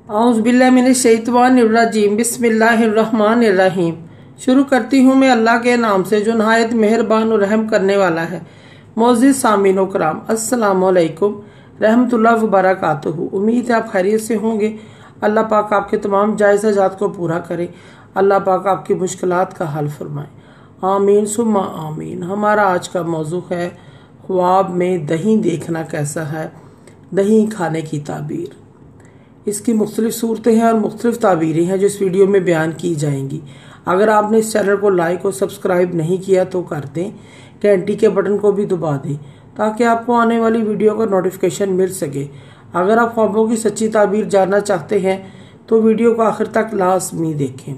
औज़ुबिल्लाहिमिनश्शैतानिर्रजीम बिस्मिल्लाहिर्रहमानिर्रहीम। शुरू करती हूँ मैं अल्लाह के नाम से जो नहायत मेहरबान और रहम करने वाला है। मोअज़्ज़िज़ सामीन व कराम, अस्सलामु अलैकुम रहमतुल्लाहि व बरकातुहू। उम्मीद है आप खैरियत से होंगे। अल्लाह पाक आपके तमाम जायज़ हाजात को पूरा करे। अल्लाह पाक आपकी मुश्किलात का हल फरमाए। आमीन सुम्मा आमीन। हमारा आज का मौजू है ख्वाब में दही देखना कैसा है, दही खाने की ताबीर। इसकी मुख्तलिफ सूरतें हैं और मुख्तलिफ ताबीरें हैं जो इस वीडियो में बयान की जाएंगी। अगर आपने इस चैनल को लाइक और सब्सक्राइब नहीं किया तो कर दें, घंटी के बटन को भी दबा दें ताकि आपको आने वाली वीडियो का नोटिफिकेशन मिल सके। अगर आप ख्वाबों की सच्ची ताबीर जानना चाहते हैं तो वीडियो को आखिर तक लाजमी देखें।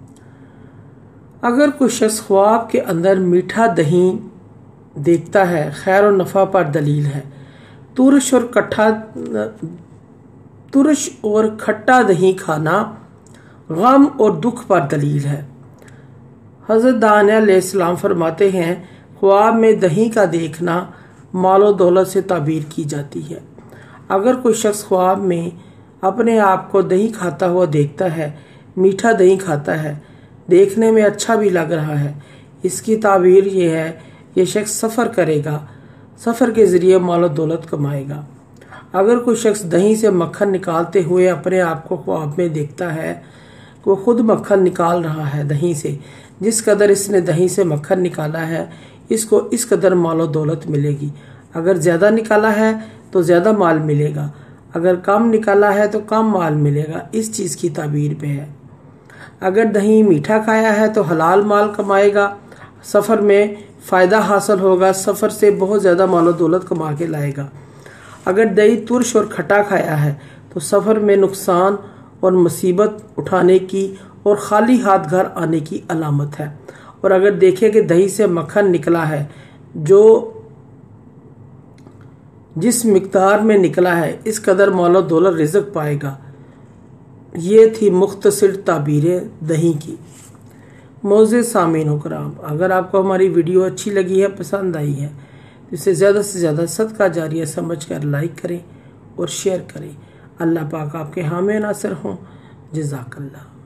अगर कोई शख्स ख्वाब के अंदर मीठा दही देखता है, खैर और नफ़ा पर दलील है। तुरश और खट्टा दही खाना गम और दुख पर दलील है। हज़रत दानिया अलैहिस्सलाम फरमाते हैं, ख्वाब में दही का देखना मालो दौलत से ताबीर की जाती है। अगर कोई शख्स ख्वाब में अपने आप को दही खाता हुआ देखता है, मीठा दही खाता है, देखने में अच्छा भी लग रहा है, इसकी ताबीर ये है ये शख्स सफ़र करेगा, सफ़र के ज़रिए मालो दौलत कमाएगा। अगर कोई शख्स दही से मक्खन निकालते हुए अपने आप को ख्वाब में देखता है, वो खुद मक्खन निकाल रहा है दही से, जिस कदर इसने दही से मक्खन निकाला है इसको इस कदर मालो दौलत मिलेगी। अगर ज़्यादा निकाला है तो ज़्यादा माल मिलेगा, अगर कम निकाला है तो कम माल मिलेगा। इस चीज़ की ताबीर पे है। अगर दही मीठा खाया है तो हलाल माल कमाएगा, सफ़र में फ़ायदा हासिल होगा, सफ़र से बहुत ज़्यादा मालो दौलत कमा के लाएगा। अगर दही तुरश और खट्टा खाया है तो सफ़र में नुकसान और मुसीबत उठाने की और खाली हाथ घर आने की अलामत है। और अगर देखें कि दही से मक्खन निकला है जो जिस मिकदार में निकला है इस कदर मालो दौलत रिज़्क़ पाएगा। ये थी मुख्तसर ताबीरें दही की। मोअज़्ज़िज़ सामीन व कराम, अगर आपको हमारी वीडियो अच्छी लगी है, पसंद आई है, इसे ज़्यादा से ज़्यादा सदका जारिया समझकर लाइक करें और शेयर करें। अल्लाह पाक आपके हामी नासिर हों। जज़ाकल्लाह।